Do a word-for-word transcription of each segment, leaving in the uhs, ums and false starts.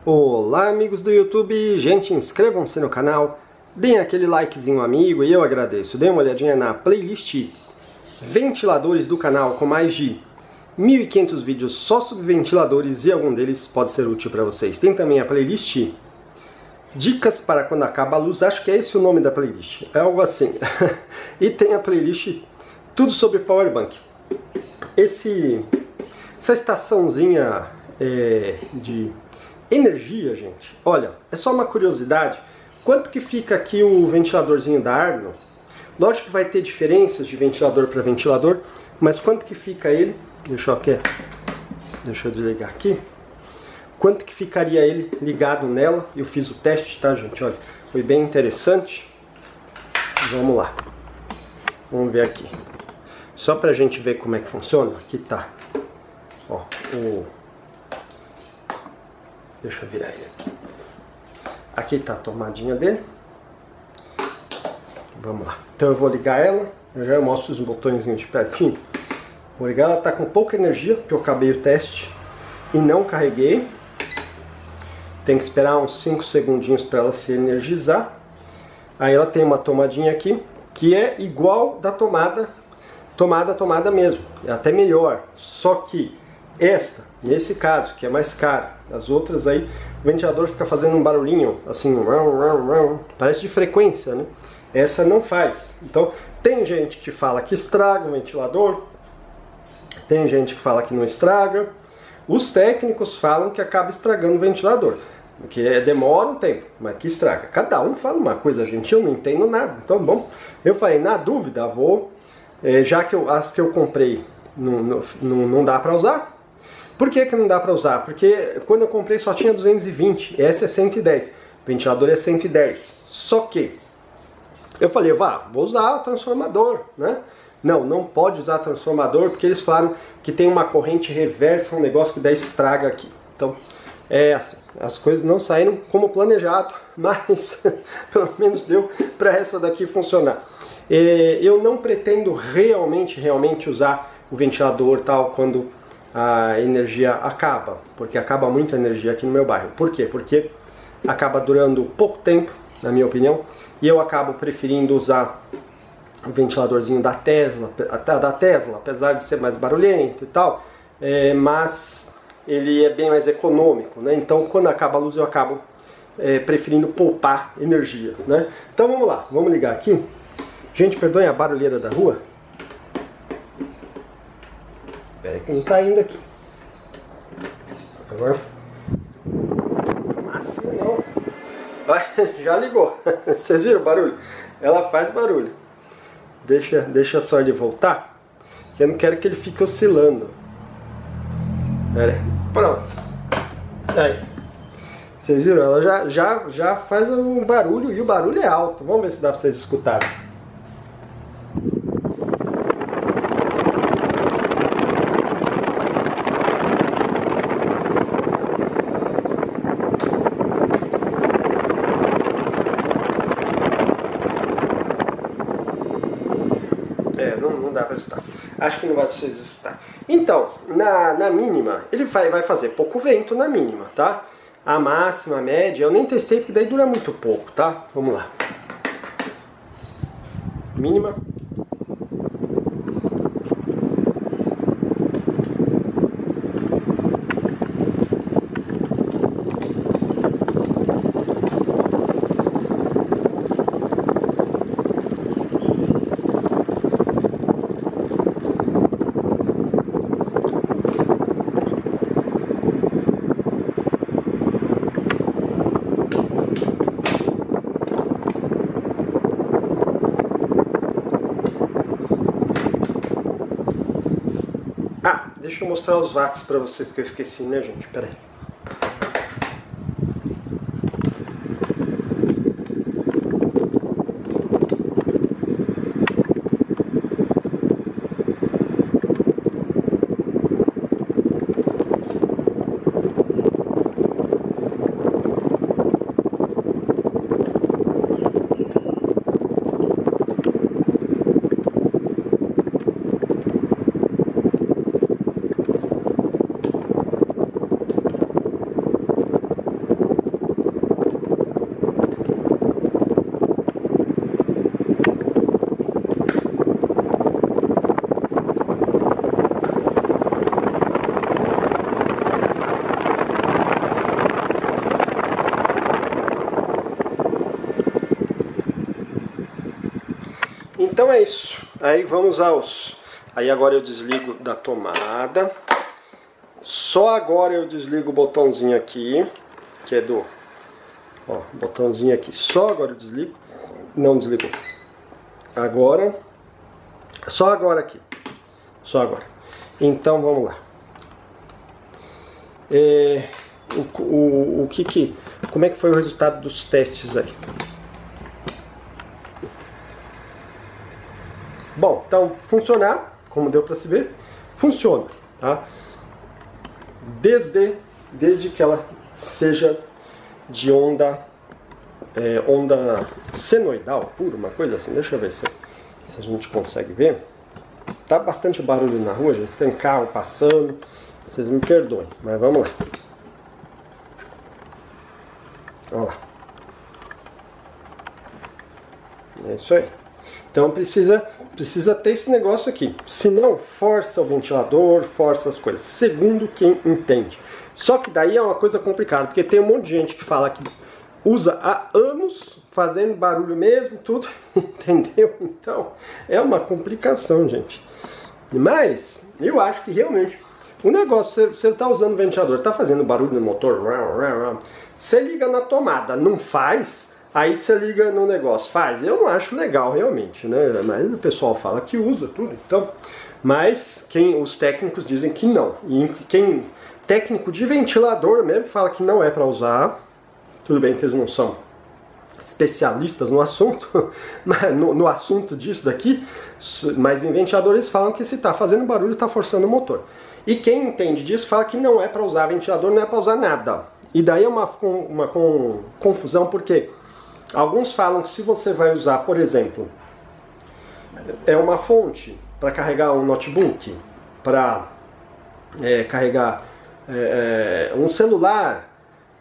Olá amigos do YouTube, gente, inscrevam-se no canal, deem aquele likezinho amigo e eu agradeço. Dê uma olhadinha na playlist ventiladores do canal com mais de mil e quinhentos vídeos só sobre ventiladores e algum deles pode ser útil para vocês. Tem também a playlist dicas para quando acaba a luz, acho que é esse o nome da playlist, é algo assim. E tem a playlist tudo sobre powerbank. Esse, essa estaçãozinha é, de energia, gente, olha, é só uma curiosidade. Quanto que fica aqui o ventiladorzinho da Arno? Lógico que vai ter diferenças de ventilador para ventilador, mas quanto que fica ele? Deixa eu, aqui, deixa eu desligar aqui. Quanto que ficaria ele ligado nela? Eu fiz o teste, tá, gente? Olha, foi bem interessante. Vamos lá. Vamos ver aqui. Só pra gente ver como é que funciona. Aqui tá. Ó, o... Deixa eu virar ele aqui. Aqui tá a tomadinha dele. Vamos lá. Então eu vou ligar ela. Eu já mostro os botõezinhos de pertinho. Vou ligar, ela tá com pouca energia, porque eu acabei o teste e não carreguei. Tem que esperar uns cinco segundinhos para ela se energizar. Aí ela tem uma tomadinha aqui, que é igual da tomada, tomada, tomada mesmo. É até melhor. Só que esta, nesse caso, que é mais cara, as outras aí, o ventilador fica fazendo um barulhinho, assim, parece de frequência, né? Essa não faz. Então, tem gente que fala que estraga o ventilador, tem gente que fala que não estraga. Os técnicos falam que acaba estragando o ventilador, que demora um tempo, mas que estraga. Cada um fala uma coisa, gente, eu não entendo nada. Então, bom, eu falei, na dúvida, vou, é, já que eu, as que eu comprei não, não, não dá para usar. Por que que não dá para usar? Porque quando eu comprei só tinha duzentos e vinte, essa é cento e dez, o ventilador é cento e dez. Só que eu falei, vá, vou usar o transformador, né? Não, não pode usar transformador, porque eles falaram que tem uma corrente reversa, um negócio que daí estraga aqui. Então, é assim, as coisas não saíram como planejado, mas pelo menos deu para essa daqui funcionar. É, eu não pretendo realmente, realmente usar o ventilador tal quando a energia acaba, porque acaba muita energia aqui no meu bairro. Por quê? Porque acaba durando pouco tempo, na minha opinião, e eu acabo preferindo usar o ventiladorzinho da Tesla, da Tesla, apesar de ser mais barulhento e tal, é, mas ele é bem mais econômico, né? Então quando acaba a luz eu acabo é, preferindo poupar energia, né? Então vamos lá, vamos ligar aqui. Gente, perdoem a barulheira da rua. Espera aí que não tá indo aqui. Agora... Massa, não. Vai, já ligou. Vocês viram o barulho? Ela faz barulho. Deixa, deixa só ele voltar. Eu não quero que ele fique oscilando. Pera aí. Pronto. Aí. Vocês viram? Ela já, já, já faz um barulho e o barulho é alto. Vamos ver se dá pra vocês escutarem. É, não, não dá pra escutar. Acho que não vai vocês escutar. Então, na, na mínima, ele vai, vai fazer pouco vento na mínima, tá? A máxima, a média, eu nem testei porque daí dura muito pouco, tá? Vamos lá. Mínima. Ah, deixa eu mostrar os watts para vocês que eu esqueci, né, gente? Pera aí. Então é isso. Aí vamos aos... Aí agora eu desligo da tomada. Só agora eu desligo o botãozinho aqui, que é do... Ó, botãozinho aqui. Só agora eu desligo. Não desligou. Agora... Só agora aqui. Só agora. Então vamos lá. É, o, o, o que que... Como é que foi o resultado dos testes aí? Bom, então funcionar, como deu para se ver, funciona, tá? Desde, desde que ela seja de onda, é, onda senoidal pura, uma coisa assim. Deixa eu ver se, se a gente consegue ver. Tá bastante barulho na rua, gente. Tem carro passando. Vocês me perdoem, mas vamos lá. Olha lá. É isso aí. Então precisa, precisa ter esse negócio aqui. Se não, força o ventilador, força as coisas. Segundo quem entende. Só que daí é uma coisa complicada, porque tem um monte de gente que fala que usa há anos, fazendo barulho mesmo, tudo, entendeu? Então, é uma complicação, gente. Mas, eu acho que realmente, o negócio, você está usando o ventilador, está fazendo barulho no motor, você liga na tomada, não faz... Aí você liga no negócio, faz. Eu não acho legal realmente, né? Mas o pessoal fala que usa tudo, então. Mas quem, os técnicos dizem que não. E quem técnico de ventilador mesmo fala que não é para usar. Tudo bem que eles não são especialistas no assunto, no, no assunto disso daqui. Mas em ventiladores falam que se está fazendo barulho está forçando o motor. E quem entende disso fala que não é para usar ventilador, não é para usar nada. E daí é uma, uma, uma confusão porque alguns falam que se você vai usar, por exemplo, é uma fonte para carregar um notebook, para é, carregar é, um celular,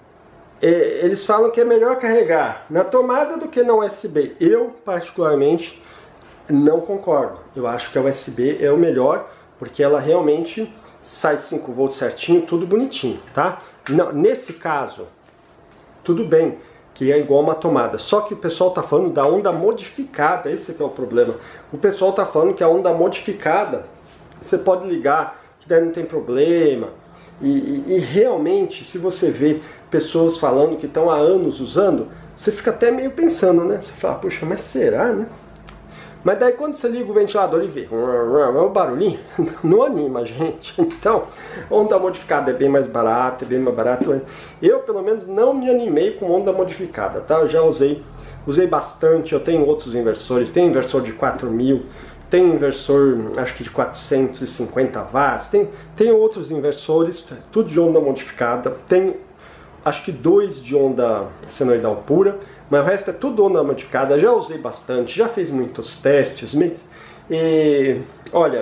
é, eles falam que é melhor carregar na tomada do que na U S B. Eu, particularmente, não concordo. Eu acho que a U S B é o melhor, porque ela realmente sai cinco volts certinho, tudo bonitinho, tá? Não, nesse caso, tudo bem, que é igual uma tomada. Só que o pessoal está falando da onda modificada, esse que é o problema. O pessoal está falando que a onda modificada, você pode ligar, que daí não tem problema. E, e, e realmente, se você vê pessoas falando que estão há anos usando, você fica até meio pensando, né? Você fala, puxa, mas será, né? Mas daí quando você liga o ventilador e vê o barulhinho, não anima a gente. Então, onda modificada é bem mais barata, é bem mais barato. Eu, pelo menos, não me animei com onda modificada, tá? Eu já usei, usei bastante, eu tenho outros inversores, tem inversor de quatro mil, tem inversor, acho que de quatrocentos e cinquenta watts, tem, tem outros inversores, tudo de onda modificada, tem acho que dois de onda senoidal pura, mas o resto é tudo onda modificada. Já usei bastante, já fiz muitos testes, mas, e, olha,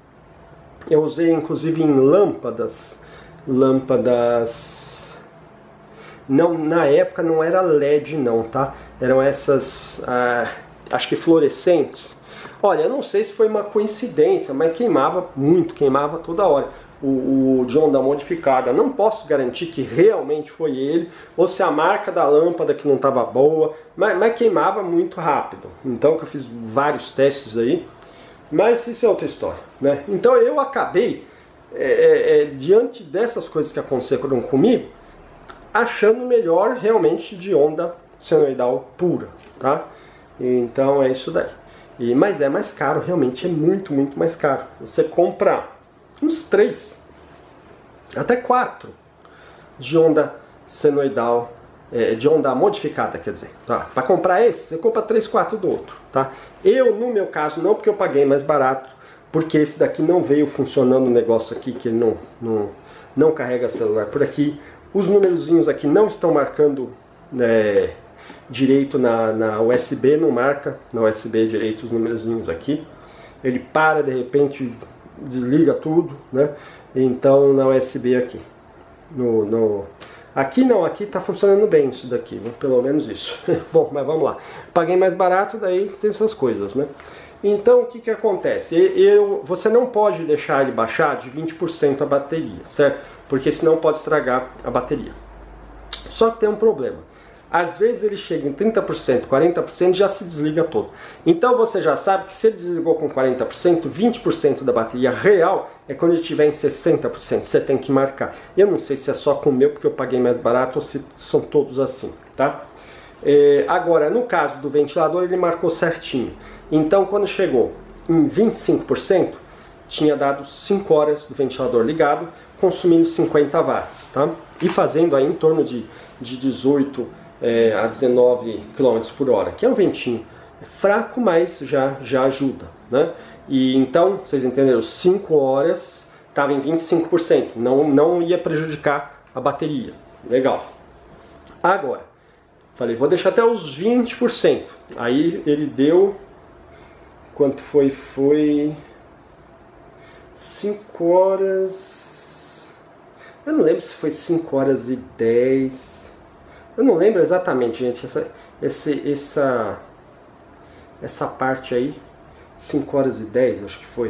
eu usei inclusive em lâmpadas, lâmpadas, não, na época não era L E D não, tá? Eram essas, ah, acho que fluorescentes. Olha, eu não sei se foi uma coincidência, mas queimava muito, queimava toda hora. O, o de onda modificada, não posso garantir que realmente foi ele, ou se a marca da lâmpada que não estava boa, mas, mas queimava muito rápido. Então que eu fiz vários testes aí, mas isso é outra história, né? Então eu acabei, é, é, diante dessas coisas que aconteceram comigo, achando melhor realmente de onda senoidal pura, tá? Então é isso daí. E, mas é mais caro, realmente é muito, muito mais caro. Você compra uns três, até quatro de onda senoidal, é, de onda modificada, quer dizer, tá? Para comprar esse, você compra três, quatro do outro, tá? Eu, no meu caso, não, porque eu paguei mais barato, porque esse daqui não veio funcionando o negócio aqui, que ele não, não, não carrega celular por aqui. Os numerozinhos aqui não estão marcando é, direito na, na U S B, não marca na U S B direito os numerozinhos aqui. Ele para, de repente, desliga tudo, né? Então na U S B aqui, no, no... aqui não, aqui tá funcionando bem isso daqui, né? Pelo menos isso. Bom, mas vamos lá. Paguei mais barato, daí tem essas coisas, né? Então o que que acontece? Eu, você não pode deixar ele baixar de vinte por cento a bateria, certo? Porque senão pode estragar a bateria. Só que tem um problema. Às vezes ele chega em trinta por cento, quarenta por cento, já se desliga todo. Então você já sabe que se ele desligou com quarenta por cento, vinte por cento da bateria real é quando ele estiver em sessenta por cento. Você tem que marcar. Eu não sei se é só com o meu, porque eu paguei mais barato, ou se são todos assim, tá? É, agora, no caso do ventilador, ele marcou certinho. Então, quando chegou em vinte e cinco por cento, tinha dado cinco horas do ventilador ligado, consumindo cinquenta watts, tá? E fazendo aí em torno de, de dezoito é, a dezenove quilômetros por hora, que é um ventinho fraco, mas já, já ajuda, né? E então, vocês entenderam, cinco horas estava em vinte e cinco por cento, não, não ia prejudicar a bateria. Legal. Agora, falei, vou deixar até os vinte por cento. Aí ele deu... Quanto foi? Foi... cinco horas... Eu não lembro se foi cinco horas e dez... Eu não lembro exatamente, gente. Essa, esse, essa, essa parte aí... cinco horas e dez, acho que foi.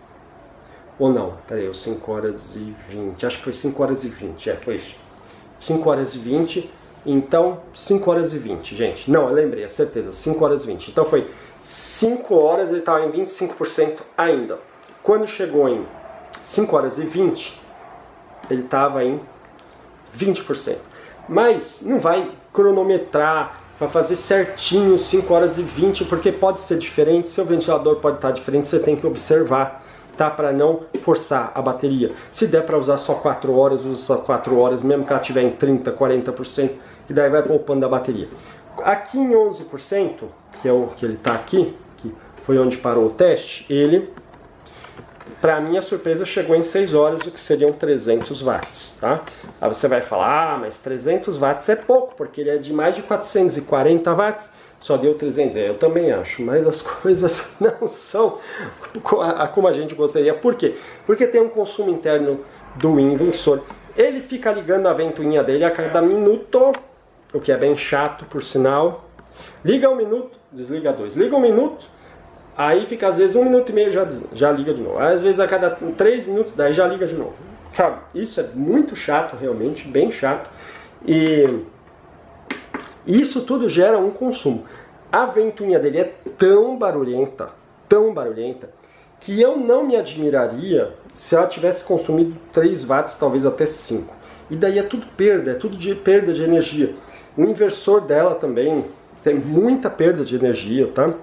Ou não, peraí, os cinco horas e vinte. Acho que foi cinco horas e vinte, é, foi isso. cinco horas e vinte... Então, cinco horas e vinte, gente. Não, eu lembrei, é certeza, cinco horas e vinte. Então foi cinco horas, ele estava em vinte e cinco por cento ainda. Quando chegou em cinco horas e vinte, ele estava em vinte por cento. Mas não vai cronometrar, vai fazer certinho cinco horas e vinte, porque pode ser diferente, seu ventilador pode estar diferente, você tem que observar, tá? Para não forçar a bateria. Se der para usar só quatro horas, usa só quatro horas, mesmo que ela estiver em trinta, quarenta por cento, que daí vai poupando a bateria. Aqui em onze por cento, que é o que ele está aqui, que foi onde parou o teste, ele, para minha surpresa, chegou em seis horas, o que seriam trezentos watts, tá? Aí você vai falar, ah, mas trezentos watts é pouco, porque ele é de mais de quatrocentos e quarenta watts, só deu trezentos, é, eu também acho, mas as coisas não são como a gente gostaria. Por quê? Porque tem um consumo interno do inversor. Ele fica ligando a ventoinha dele a cada minuto, o que é bem chato, por sinal. Liga um minuto, desliga dois. Liga um minuto, aí fica às vezes um minuto e meio, já, já liga de novo. Às vezes a cada três minutos, daí já liga de novo. Isso é muito chato, realmente, bem chato. E isso tudo gera um consumo. A ventoinha dele é tão barulhenta, tão barulhenta, que eu não me admiraria se ela tivesse consumido três watts, talvez até cinco. E daí é tudo perda, é tudo de perda de energia. O inversor dela também tem muita perda de energia, tá?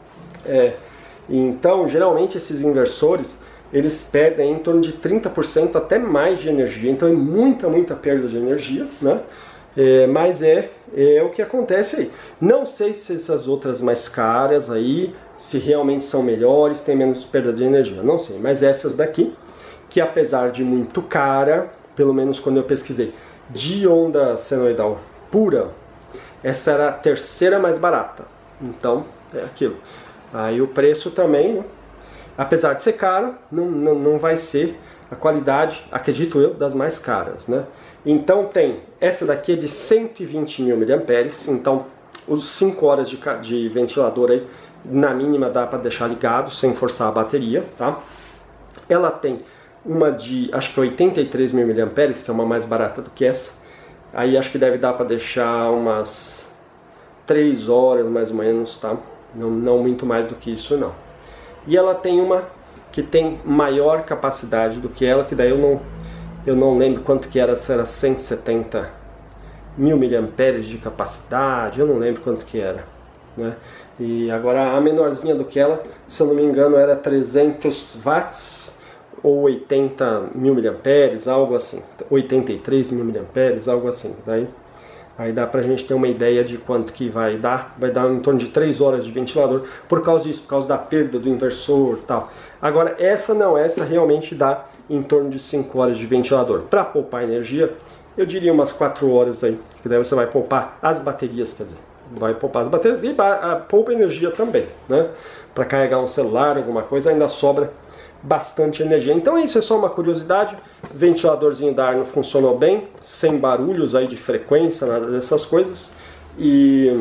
É, então, geralmente esses inversores, eles perdem em torno de trinta por cento até mais de energia. Então é muita, muita perda de energia, né? É, mas é, é o que acontece aí. Não sei se essas outras mais caras aí, se realmente são melhores, tem menos perda de energia, não sei. Mas essas daqui, que apesar de muito cara, pelo menos quando eu pesquisei, de onda senoidal pura, essa era a terceira mais barata. Então, é aquilo. Aí o preço também, né? Apesar de ser caro, não, não, não vai ser a qualidade, acredito eu, das mais caras, né? Então tem, essa daqui é de cento e vinte mil miliamperes, então os cinco horas de, de ventilador aí, na mínima dá para deixar ligado, sem forçar a bateria, tá? Ela tem uma de, acho que oitenta e três mil miliamperes, que é uma mais barata do que essa. Aí acho que deve dar para deixar umas três horas mais ou menos, tá? Não, não muito mais do que isso não. E ela tem uma que tem maior capacidade do que ela, que daí eu não, eu não lembro quanto que era, se era cento e setenta mil miliamperes de capacidade, eu não lembro quanto que era, né? E agora a menorzinha do que ela, se eu não me engano, era trezentos watts ou oitenta mil miliamperes, algo assim, oitenta e três mil miliamperes, algo assim. Daí, aí dá pra gente ter uma ideia de quanto que vai dar, vai dar em torno de três horas de ventilador, por causa disso, por causa da perda do inversor e tal. Agora essa não, essa realmente dá em torno de cinco horas de ventilador. Para poupar energia, eu diria umas quatro horas aí, que daí você vai poupar as baterias, quer dizer, vai poupar as baterias e a, a, poupa energia também, né? Para carregar um celular, alguma coisa, ainda sobra bastante energia. Então isso é só uma curiosidade. Ventiladorzinho da Arno funcionou bem, sem barulhos aí de frequência, nada dessas coisas. E,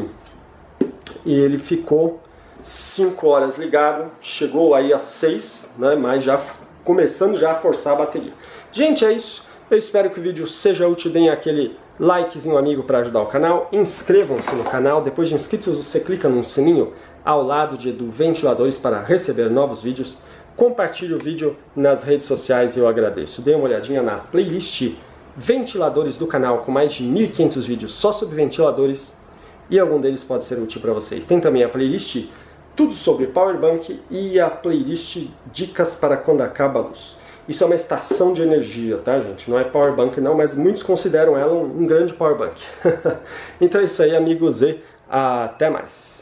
e ele ficou cinco horas ligado, chegou aí a seis, né? Mas já começando já a forçar a bateria. Gente, é isso. Eu espero que o vídeo seja útil, deem aquele likezinho amigo para ajudar o canal, inscrevam-se no canal, depois de inscritos você clica no sininho ao lado de, do Ventiladores para receber novos vídeos, compartilhe o vídeo nas redes sociais e eu agradeço. Dê uma olhadinha na playlist Ventiladores do canal com mais de mil e quinhentos vídeos só sobre ventiladores e algum deles pode ser útil para vocês. Tem também a playlist Tudo sobre Powerbank e a playlist Dicas para quando acaba a luz. Isso é uma estação de energia, tá, gente? Não é powerbank não, mas muitos consideram ela um, um grande powerbank. Então é isso aí, amigos, e até mais.